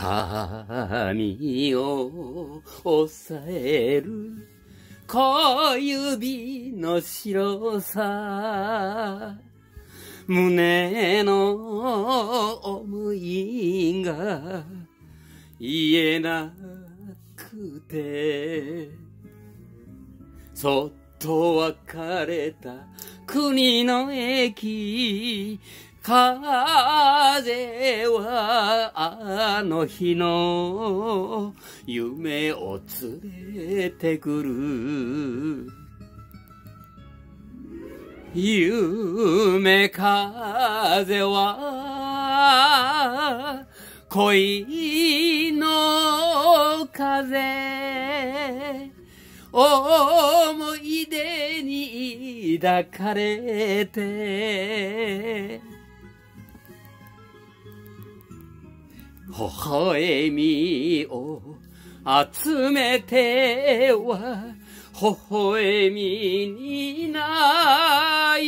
髪を押さえる小指の白さ、胸の思いが言えなくて、そっと別れた国の駅、風はあの日の夢を連れてくる。夢風は恋の風、思い出に抱かれて、微笑みを集めては微笑みに泣